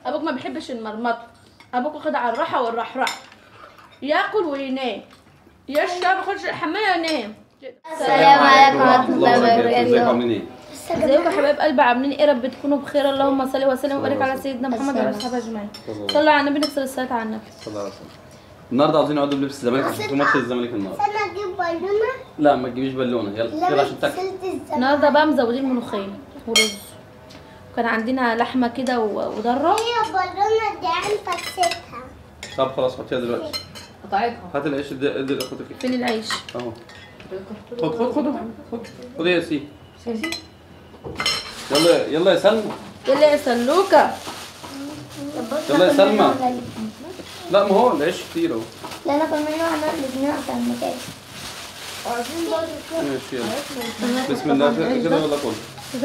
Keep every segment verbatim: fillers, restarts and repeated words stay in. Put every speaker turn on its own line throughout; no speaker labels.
ابوك ما بيحبش المرمطه، ابوك واخد على الراحه والرحراح، ياكل وينام، يشرب يخش الحمام ينام.
السلام عليكم ورحمة الله وبركاته.
ازيكم عاملين ايه؟
ازيكم يا حبايب قلبي، عاملين ايه؟ رب تكونوا بخير. اللهم صل وسلم وبارك على سيدنا محمد وعلى اصحابه اجمعين. صلوا على النبي، نكسر الصلاه على النبي.
صلى الله عليه وسلم. النهارده عاوزين نقعد بلبس الزمالك عشان في ماتش الزمالك النهارده.
استنى اجيب بالونه.
لا ما تجيبيش بالونه، يلا يلا عشان تاكل.
النهارده بقى مزودين ملوخيه ورز، وكان عندنا لحمه كده وضره.
هي بالونه دي عم فكستها.
طب خلاص حطيها دلوقتي.
قطعتها.
هات العيش ادي ادي لاخوتك.
فين العيش؟
اهو. خد خد خد خد خد يا سي.
شايفين؟
يلا يلا يا سلمى.
يلا يا سلوكه.
يلا يا سلمى. لا ما هو العيش كتير اهو.
لا ناكل منه احنا الاثنين عشان المكان.
ماشي يلا. بسم الله كده ولا كله.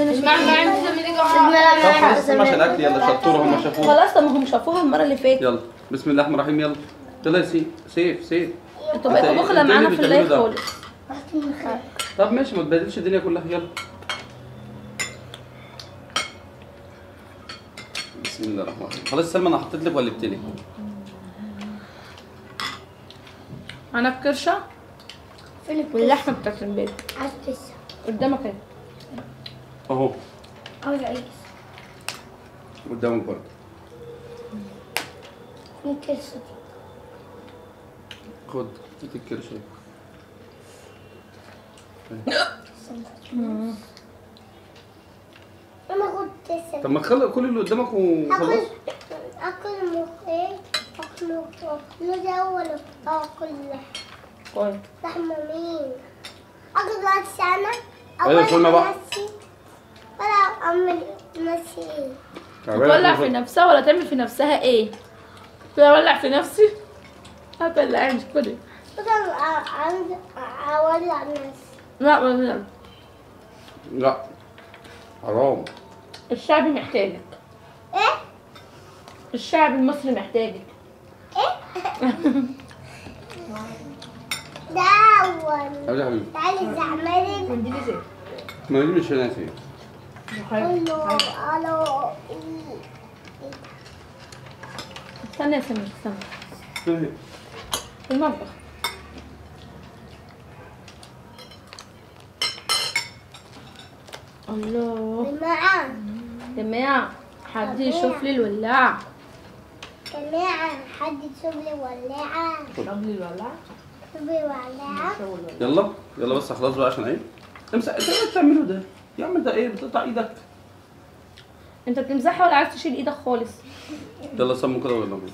طب خلاص سيبهم عشان الاكل. يلا شطوره هم شافوها.
خلاص طب ما هم شافوها المره اللي فاتت.
يلا بسم الله الرحمن الرحيم. يلا يلا يا سي سيف سيف.
انتوا بقيتوا بخله
انتوا
معانا
اللي
في الليل
بتعملوا ده.
خالص.
طب ماشي ما تبهدلش الدنيا كلها. يلا بسم الله الرحمن الرحيم. خلاص سلمى انا حطيت لك وقلبت لك.
انا الكرشه واللحمه بتاعت البيت
عايز تسع.
قدامك اهي.
اهو
عاوز عيش.
قدامك برضه.
من كرسي.
خد هات الكرشه.
انا خد تسع.
طب ما تخلق كل اللي قدامك وخلاص.
اكل اكل مخين. اكل مخين ده اول اكل
كويس.
لحمه مين؟ اكل دلوقتي انا.
ايوه سلمى بقى.
ولا اعمل نفسي ايه؟
تولع في نفسها ولا تعمل في نفسها ايه؟ تولع في نفسي؟ هتولعيش كده.
مثلا عايز اولع نفسي.
لا لا
لا حرام.
الشعب محتاجك.
ايه؟
الشعب المصري محتاجك.
ده اول.
تعالي يا حبيبي.
تعالي زعمري.
منديل ازاي؟
ما دي مش هنا فين.
قول له الو.
استنى يا سمير استنى. في المطبخ. الله.
جماعة
جماعة حد يشوف لي الولاعة.
جماعة حد يشوف لي ولاعة.
قبل الولع.
شوف لي ولاعة.
يلا يلا بس خلاص بقى عشان عيب. امسح انت ايه بتعمله ده؟ يا عم ده ايه بتقطع ايدك؟
انت بتمسحها ولا عايز تشيل ايدك خالص؟
يلا سموا كده ولا بيه.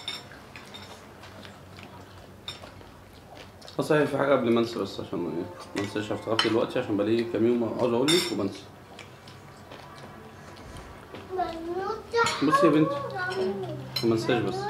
صحيح في حاجه قبل ما انسى بس عشان ايه ما انساش. افتكرت دلوقتي عشان بقالي كام يوم عاوز اقول لك وبنسى. بصي يا بنتي ما انساش بس.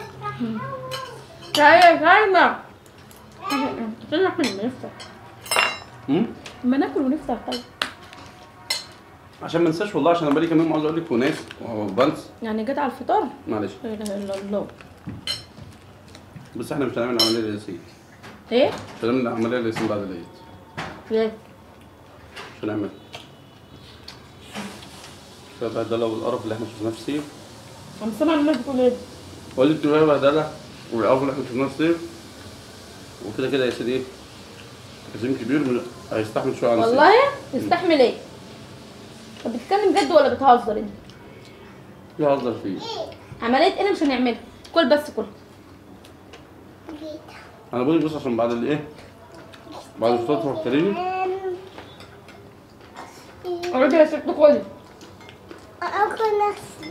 تعالى تعالى. عشان ناكل ونفطر.
امم
اما ناكل ونفطر طيب.
عشان ما انساش والله. عشان انا بقالي كام يوم عاوز اقول لك وناسي وبنسى.
يعني جت على الفطار؟
معلش.
لا اله الا الله.
بس احنا مش هنعمل عمليه للياسين.
ايه؟
مش هنعمل عمليه للياسين بعد العيد.
ليه؟
مش هنعمل. شوف البهدله والقرف اللي احنا شفناه في الصيف.
انا سامعه الناس بتقول ايه؟
قلت له بهدله والقرف اللي احنا شفناه في الصيف. وكده كده يا سيدي ايه؟ عزيم كبير هيستحمل شويه عن الصيف.
والله يستحمل ايه؟ طب بتتكلم جد ولا بتهزر انت؟
بيهزر فيه.
عمليه ايه اللي مش هنعملها؟ كل بس كل.
انا بقول بص عشان بعد الايه؟ بعد الفطار تفكريني.
اقعدي يا ست كل.
اكل نفسي.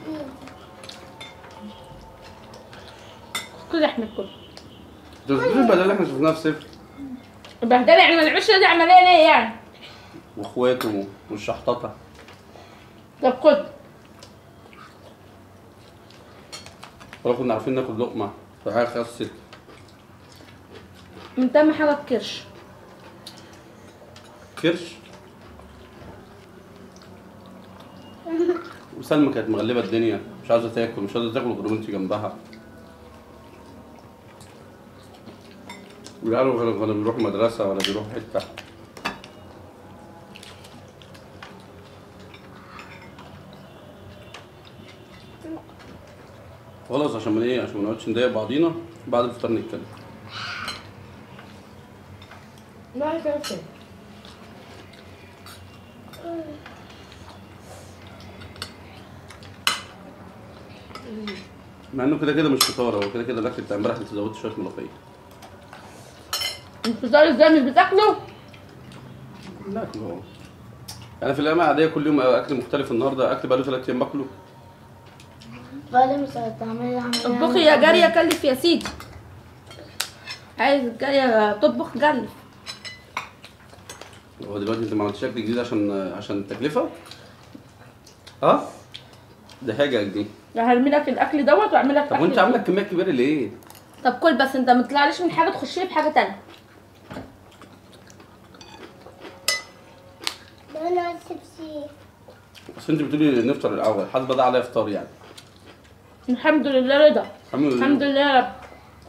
كل احنا كل.
تفتكري البهدله اللي احنا شفناها في الصيف؟
البهدله يعني ما نعملش دي عمليه ليه يعني؟
واخواته والشحططه.
طب خد.
ولا كنا عارفين ناكل لقمه في حاجه خست.
من تم حاجه الكرش.
كرش. وسلمى كانت مغلبه الدنيا مش عايزه تاكل مش عايزه تاكل غير وانت جنبها. ويعرفوا غير كانوا بيروحوا مدرسه ولا بيروحوا حته. خلاص عشان ما ايه، عشان ما نقعدش نضايق بعضينا بعد الفطار نتكلم.
لا هي كده فين؟
مع انه كده كده مش فطار، هو كده كده الاكل بتاع امبارح انت زودت شويه ملوخيه.
الفطار ازاي مش بتاكله؟
لا هو يعني في الايام العاديه كل يوم اكل مختلف، النهارده اكل بقاله ثلاث ايام باكله.
بعد مش هتعملي عملية
اطبخي يا جارية كلف يا سيدي. عايز الجارية تطبخ كلف.
هو دلوقتي انت ما عملتش اكل جديد عشان عشان التكلفه؟ ها؟ دي حاجه دي.
هرمي لك الاكل دوت واعمل لك
طب
أكل
وانت عامله
جديد.
كميه كبيره ليه؟
طب كل بس انت ما تطلعليش من حاجه تخش لي بحاجه تانية.
ده انا سبسي.
بس انت بتقولي نفطر الاول، حد بدا عليا افطار يعني.
الحمد لله رضا.
الحمد لله.
الحمد لله يا رب.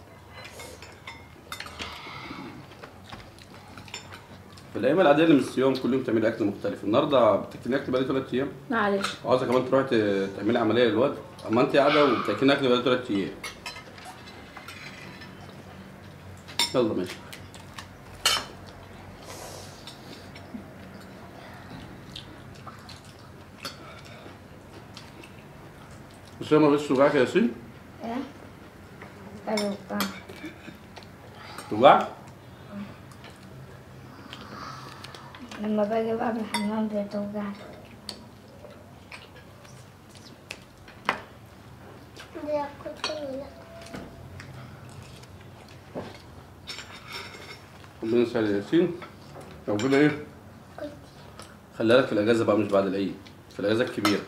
في الايام العاديه اللي من الصيام كل يوم تعملي اكل مختلف، النهارده بتاكلي اكل بقالي ثلاث ايام.
معلش.
وعاوزه كمان تروحي ت- تعملي عمليه للواد، اما انت قاعده وبتاكلي اكل بقالي ثلاث ايام. يلا ماشي. مش ما بقتش توجعك يا ياسين؟
ايه؟ ايوه بقى.
توجعك؟
لما باجي بقى من الحمام بتوجعني.
ربنا يسهل يا ياسين. لو كده ايه؟ خليها لك في الاجازه بقى، مش بعد العيد، في الاجازه الكبيره.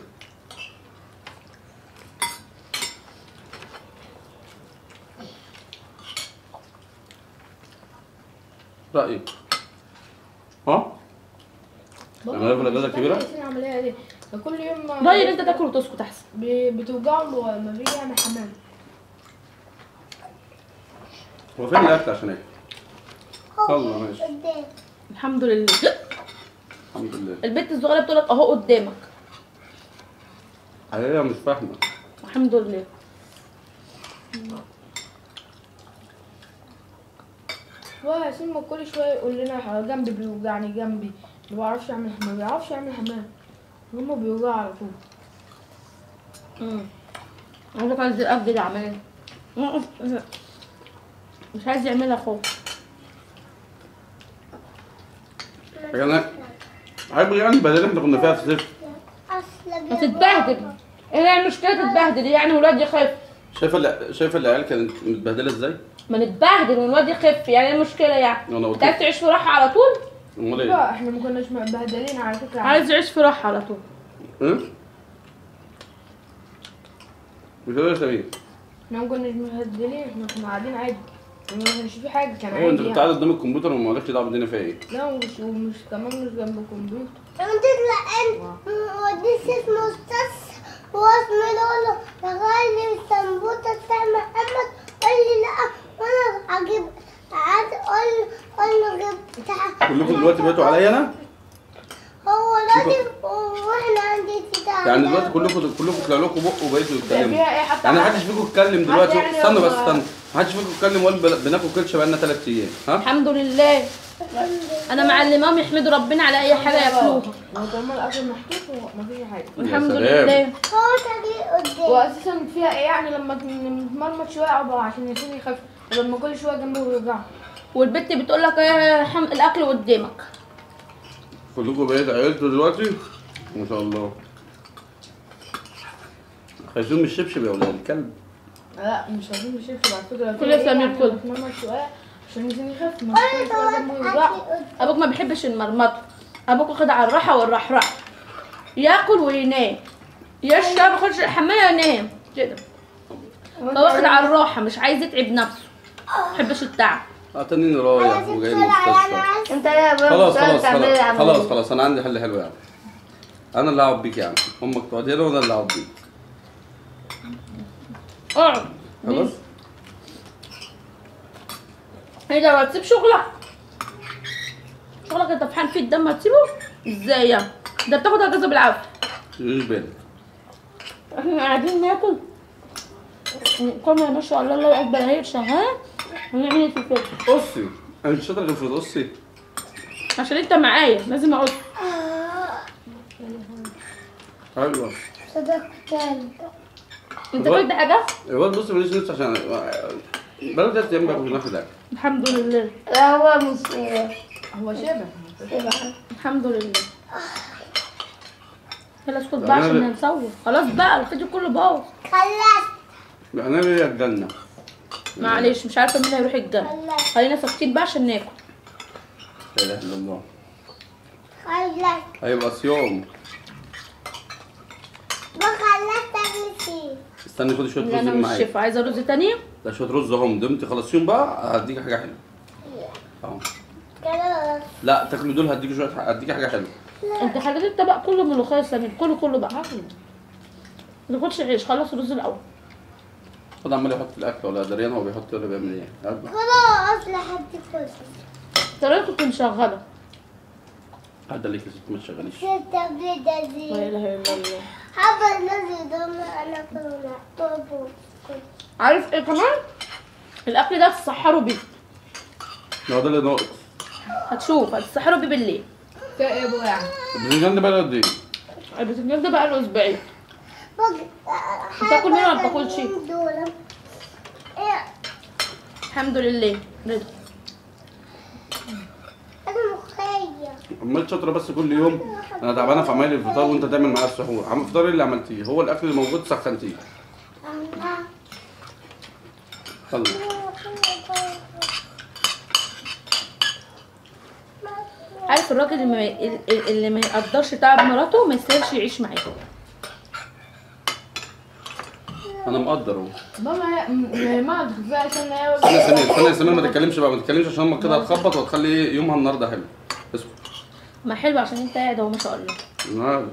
رأيك؟ ها؟ عملها في الاجازه الكبيره؟
العمليه دي كل يوم
رايي ان انت تاكل وتسكت احسن.
ب- بتوجعه لما بيجي يعمل حمام.
هو فين الاكل عشان اكل؟ يلا ماشي.
قدام.
الحمد لله.
الحمد لله.
البنت الصغيره بتقول لك اهو قدامك.
هي مش فاهمه.
الحمد لله.
هو ياسين ما كل شويه يقول لنا جنبي بيوجعني جنبي، ما بعرفش اعمل ما بيعرفش يعمل حمام، هما بيوجعوا على طول.
امم عايزك عايز الاكل ده عمال مش عايز يعملها خوف.
يعني عيب يعني بدل احنا كنا فيها في الصيف.
ما تتبهدل. ايه هي المشكله تتبهدل يعني والواد يخف؟
شايفه ال- شايفه العيال كانت متبهدله ازاي؟
ما نتبهدل والواد يخف، يعني ايه المشكله يعني؟
انا
انت
قلت
عايز تعيش في راحه على طول؟
امال ايه؟
لا احنا ما كناش مبهدلين على فكره.
عايز يعيش في راحه على طول.
ايه؟ مش كده يا سمير؟
احنا ما كناش مبهدلين، احنا كنا قاعدين عادي، ما كانش في حاجه، كان
ايوه انت
عادي
كنت
يعني.
قاعد قدام الكمبيوتر وما مالكش دعوه بالدنيا فيها ايه؟
لا ومش ومش كمان مش جنب الكمبيوتر.
انت تطلع انت وديت اسمه استاذ واسمه لولو لغاية السمبوتة بتاع محمد قال لي لا وانا اجيب قعد قول قول له جيب بتاع
كلكم دلوقتي بقيتوا عليا انا؟
هو راجل واحنا عندي بتاع
يعني دلوقتي كلكم كلكم طلع لكم بق وبقيتوا
ده
تتكلموا.
فيها ايه حتى؟
يعني محدش فيكم اتكلم دلوقتي،
يعني
استنى
هو-
بس استنى، محدش فيكم اتكلم وقال بل- بناكل كلشه بقالنا ثلاث ايام، ها؟
الحمد لله. انا معلماهم يحمدوا ربنا على اي حاجه ياكلوها.
لو طالما الاكل محطوط ومفيش حاجه.
الحمد
سلام.
لله.
هو تجي قدام
واساسا فيها ايه يعني لما نتمرمط شويه او عشان ياسين يخف، ولما كل شويه جنبه بيوجعه.
والبنت بتقول لك ايه حم... الاكل قدامك.
كلكم بقيت عيلتوا دلوقتي؟ ما شاء الله. خايفين من الشبشب يا ولاد الكلب.
لا مش عايزين نشوف على فكره.
كل ياسين يدخل.
نتمرمط شويه عشان ياسين يخف، ما كل شويه جنبه يوجعه.
ابوك ما بيحبش المرمطه، ابوك واخد على الراحه والرحرح، ياكل وينام، يشرب يخش الحمام ينام كده. هو واخد على الراحه مش عايز يتعب نفسه، ما بيحبش التعب.
اعتنيني رايح وجاي من المستشفى.
انت يا بابا
خلاص خلاص خلاص خلاص خلاص انا عندي حل حلو يا عم. انا اللي هقعد بيك يا عم، امك تقعد هنا وانا اللي هقعد بيك.
اقعد.
خلاص؟
ايه ده ما تسيب شغلك؟ شغلك انت طفحان فيه الدم هتسيبه؟ ازاي يعني؟ ده بتاخد اجازه بالعافيه.
مش بالك.
احنا قاعدين ناكل. كنا ما شاء الله الله اكبر هي شغال ونعمل في الفيلم
قصي انا مش شاطر غير في القصي.
عشان انت معايا لازم اقول.
ايوه
صدق كلب.
انت كنت حاجه؟
الواد بص ماليش نفس عشان بقاله تلات ايام باكل ناخد اكل.
الحمد لله.
لا هو مش
هو شبه.
الحمد لله. يلا اسكت بقى عشان هنصور. خلاص بقى الفيديو كله باظ.
خلصت.
انا ليا الجنه.
معلش مش عارفه مين هيروح الجنه.
خلصت.
خلينا ساكتين بقى عشان ناكل.
لا اله الا الله.
خلصت.
هيبقى صيام.
ما خلصت نسيت.
استني خدي شويه رز
انا
اللي
مش
معايا.
شايفه عايزه رز تاني.
ده شويه رز اهم دمتي خلصيهم بقى هديك حاجه حلوه. اهو.
خلاص.
لا تاكلوا دول هديك شويه هديك حاجه حلوه.
انت حاجات الطبق كله ملوخيه سمين كله كله بقى. ما تاخدش عيش خلص الرز الاول.
خد عمال يحط في الاكل ولا دريان هو بيحط ولا بيعمل ايه؟ يلا.
خلاص لحد كل.
ترى كنت مشغله.
عدى ليك يا ست ما تشغليش.
ستة بيضة
لا
دي.
اله الا الله.
حابة الناس يدوم أنا كلنا طوبو.
عارف ايه كمان؟ الاكل ده تسحروا بيه.
هو ده اللي ناقص.
هتشوف هتسحروا بيه بالليل.
ده ايه بقى يعني؟
الباذنجان ده بقى قد ايه؟
البتنجان ده بقى له اسبوعين. بتاكل منه ولا ما بتاكلش؟
إيه؟
الحمد لله رضا.
أنا مخيّة.
عمال شاطره بس كل يوم انا تعبانه في عمايل الفطار وانت تعمل معايا السحور. عم الفطار اللي عملتيه هو الاكل اللي موجود سخنتيه. يلا.
عارف الراجل اللي ما اللي ما يقدرش تعب مراته ما يستاهلش يعيش معاه.
انا مقدر اهو.
ماما هي ما تخفي عشان هي
استنى يا سمير استنى يا سمير ما تتكلمش بقى ما تتكلمش عشان امك كده هتخبط وهتخلي ايه يومها النهارده حلو. اسكت.
ما حلو عشان انت قاعد اهو ما شاء الله.
نعم.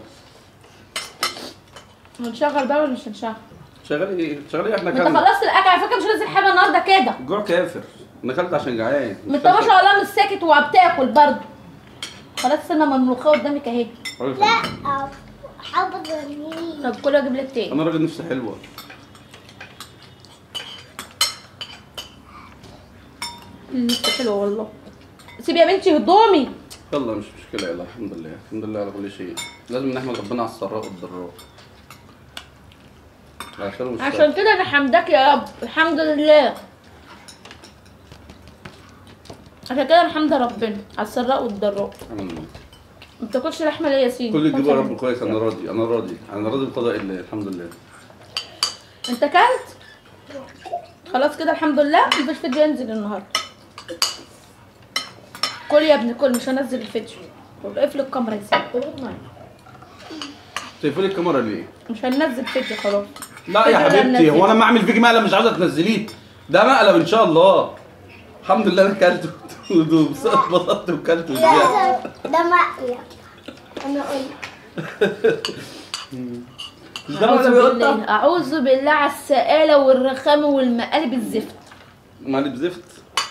هنشغل بقى ولا مش هنشغل؟
شغال ايه؟ شغال ايه احنا
انت
كلنا.
خلصت الاكل على فكره مش نازل حاجه النهارده كده.
الجوع كافر. انا اكلت عشان جعان.
ما انت ما شاء الله مش ساكت وبتاكل برضه. خلاص استنى ما الملوخيه قدامك اهي.
لا حابة جميل.
طب كل اجيب لك تاني.
انا راجل نفسي حلوه.
لسه حلوه والله. سيبي يا بنتي هدومي.
يلا مش مشكله يلا الحمد لله الحمد لله على كل شيء. لازم نحمد ربنا على السراء والضراء. عشان مش
عشان كده انا حمدك يا رب الحمد لله. عشان كده انا حمد ربنا على السراء والضراء.
الحمد لله.
ما بتاكلش لحمه ليه يا ياسين؟
كل يجيبه يا رب كويس انا راضي انا راضي انا راضي بقضاء الله الحمد لله.
انت كلت؟ خلاص كده الحمد لله مفيش فيديو ينزل النهارده. كل يا ابني كل مش هنزل الفيديو. طب اقفل الكاميرا يا ياسين.
تقفلي الكاميرا ليه؟
مش هننزل فيديو خلاص.
لا يا
فيديو
حبيبتي
هننزل.
هو انا ما اعمل فيك مقلب مش عاوزه تنزليه. ده مقلب ان شاء الله. الحمد لله انا اكلته وبسطت وكلته.
لا ده مقلب. أنا قلت.
مش ده
اعوذ
مقلب يا
بالله
قطه؟
اعوذ بالله على السآلة والرخامة والمقالب الزفت.
مقلب زفت.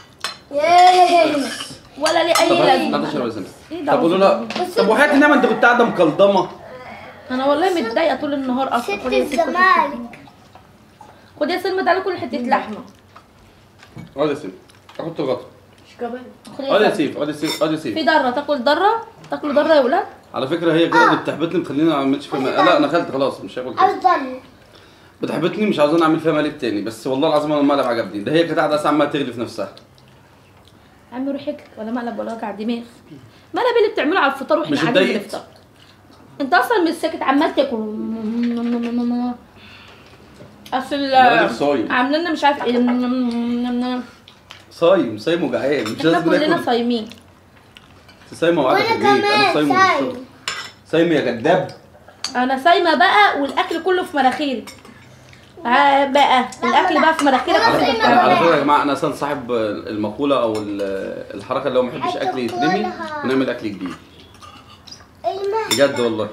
ولا ليه
طب
اي
هات
لازمة.
اشرب يا سمير.
ايه ده
طب قولوا لها طب وحياتي انما انت كنت قاعده مكلضمه.
انا والله متضايقة طول النهار اصلا.
ست
خد يا سيدي، خد-
الزمالك.
خد يا سلمى تعالى كل حتة لحمة.
اقعد يا سيف احط غطا.
مش كمان.
خد
اقعد يا
يا سيدي.
سيف اقعد يا سيف اقعد يا
في
سيف.
ضرة تاكل ضرة تاكلوا ضرة يا ولاد.
على فكره هي كده اللي بتحبطني مخليني ما اعملش فيها مقلب. لا انا اكلت خلاص مش هاكل تاني.
أفضل.
بتحبطني مش عاوزاني اعمل فيها مقلب تاني بس والله العظيم انا المقلب عجبني. ده هي كانت قاعده ساعه عماله تغلي في نفسها.
عم روح هيك ولا مقلب ولا وجع دماغ. مقلب اللي بتعمله على الفطار واحنا
مش
قاعدين
اتضايقت؟
بنفطر. انت اصلا مش ساكت عمال تاكل. اصل
مقلب صايم.
عاملين لنا مش عارف ايه.
صايم صايم وجعان مش
احنا
لازم
كلنا
ناكل.
صايمين.
صايمه وقاعده في
وأنا
البيت انا
كمان
صايم
صايم.
ومش صايم يا كداب.
انا صايمه بقى والاكل كله في مناخيري. آه بقى الاكل بقى في مناخيرك.
على
صايمة
فكره على
بقى.
فكره يا جماعه انا اصلا صاحب المقوله او ال- الحركه اللي هو ما يحبش اكل يترمي ونعمل اكل جديد. بجد والله.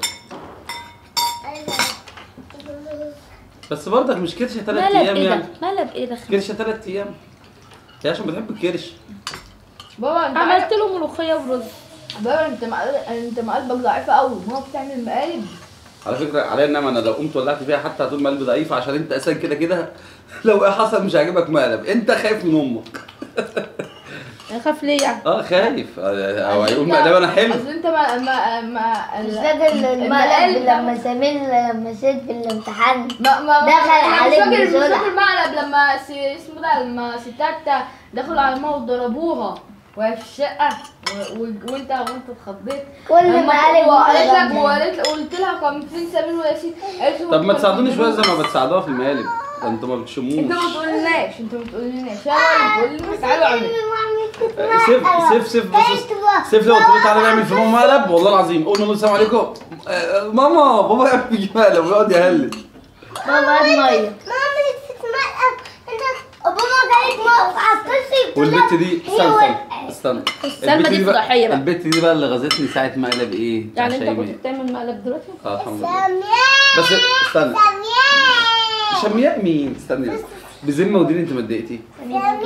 بس برضك مش كرشه ثلاث
مقلب
ايام
ايه
يعني.
ده؟ مقلب ايه ده؟
كرشه ثلاث ايام. هي عشان بتحب الكرش.
بابا انت
عملت له ملوخيه ورز.
بابا انت مقلب انت مقلبك ضعيفه قوي. ماما بتعمل مقالب
على فكره عليا النعمه، انا لو قمت ولعت فيها حتى هتقول مقلب ضعيف، عشان انت اساسا كده كده لو ايه حصل مش هيعجبك مقلب، انت خايف من امك.
خاف ليه يعني؟
اه خايف، او هيقول مقلب انا حلو.
اصل انت ما ما ما
مش فاكر المقلب لما سمير لما سيد في الامتحان
ما ما
دخل
أنا
عليك
مش فاكر مش
بسرعة.
فاكر المقلب لما سي- اسمه ده لما ستات دخلوا على الماء وضربوها وهي في الشقه و- و- وانت وانت اتخضيت.
كل
لما
مقالب
وقالت لك
مقلب.
وقالت قلت لها كان فين سمير وياسين؟ قالت لي
طب ما
كانوا
تساعدوني شويه زي
بيضربوها.
ما بتساعدوها في المقالب، ده انتوا ما بتشموش.
انت ما تقولناش انت ما تقولناش انا اللي بتقول لي تعالوا اعملوا.
سيف سيف سيف بص سيف لو قلت له تعالى نعمل في ماما مقلب والله العظيم قول له السلام عليكم آه، ماما بابا يعمل بيجي مقلب ويقعد يهلل.
بابا هات ميه. ماما نسيت مقلب انت بابا جايب موقف على الكرسي.
والبت دي استنى استنى
سلمى
البت
دي
بقى-
فضحية بقى.
البت دي بقى اللي غزتني ساعة مقلب ايه؟ بتاع
يعني انت
شيماء.
كنت بتعمل مقلب دلوقتي؟
اه الحمد لله.
سمياء
بس استنى
سمياء
شمياء مين؟ استني بس بذمة ودين انت ما اتضايقتي؟
سمياء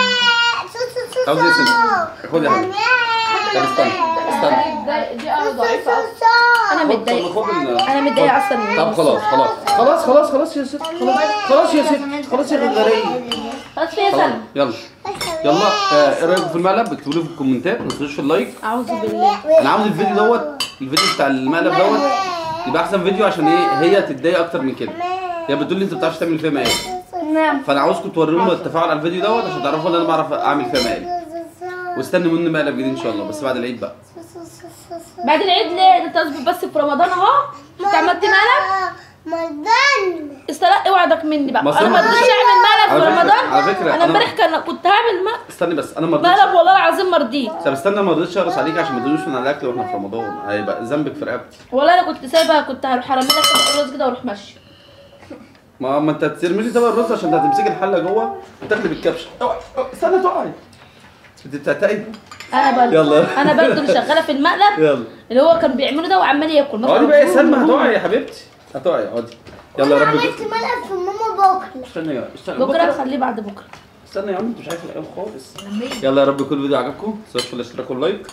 سو سو سو
عاوز ايه سيف؟ خد يا حبيبي. طب استنى استنى
دي دي انا ضعيفه أصلاً.
انا
خد-
متضايقة.
خد ال-
انا متضايقة اصلا من
طب خلاص خلاص خلاص خلاص خلاص يا ست خلاص خلاص يا ست خلاص يا غدارية.
خلاص فيا
خلاص
سلمى.
يلا يلا آه، ايه رايكم في المقلب؟ اكتبوا لي في الكومنتات، ما تنسوش في اللايك.
اعوذ بالله.
انا عاوز الفيديو دوت الفيديو بتاع المقلب دوت يبقى احسن فيديو، عشان ايه هي تتضايق اكتر من كده. هي بتقول لي انت ما بتعرفش تعمل فيها مقالب،
نعم.
فانا عاوزكم توروني التفاعل على الفيديو دوت عشان تعرفوا ان انا بعرف اعمل فيها مقالب. واستنوا مني مقلب جديد ان شاء الله، بس بعد العيد بقى.
بعد العيد ليه؟ انت اصبر بس في رمضان اهو. انت عملت مقلب؟
مرضان.
استلقي وعدك مني بقى.
ما
انا ما
أصل-
رضيتش اعمل مقلب في
على فكرة-
رمضان.
على فكرة
انا
أنا-
امبارح كان كنت هعمل مقلب.
استني بس انا ما رضيتش.
مقلب والله العظيم ما رضيت.
طب استنى ما رضيتش اقرص عليك عشان ما تدوش من على الاكل واحنا في رمضان، هيبقى ذنبك في رقبتي.
والله انا كنت سايبها، كنت هروح ارمي لك الرز كده واروح ماشي.
ما ما انت ترمي لي طبق الرز عشان انت هتمسكي الحله جوه وتاكلي بالكبشه. اوعي اوعي، استنى تقعي. انت بتعتقي؟
انا برضه
يلا.
انا برضه اللي شغاله في المقلب
يلا
اللي هو كان بيعمله ده وعمال ياكل. ما
اقعدي بقى يا
كان-
سلمى، هتقعي يا حبيبتي هتقعي اقعدي. يلا يا رب.
عملت مقلب في ماما بكره.
استنى يا استنى
بكره خليه بعد بكره.
استنى يا عم انت مش عارف الايام خالص. يلا يا رب يكون الفيديو عجبكم، ما تنسوش في الاشتراك واللايك.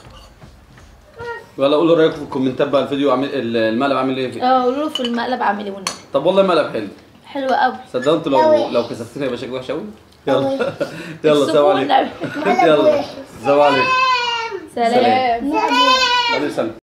ويلا قولوا رايكم في الكومنتات بقى الفيديو عامل المقلب عامل ايه فيه.
اه قولوا له في المقلب عامل ايه والنبي.
طب والله مقلب حلو.
حلو قوي.
صدقوا انتوا لو لو كسفتني هيبقى شكلي وحش قوي. يلا يلا سلام عليكم.
السكون.
يلا سلام عليكم.
سلام.
سلام.
سلام.
سلام.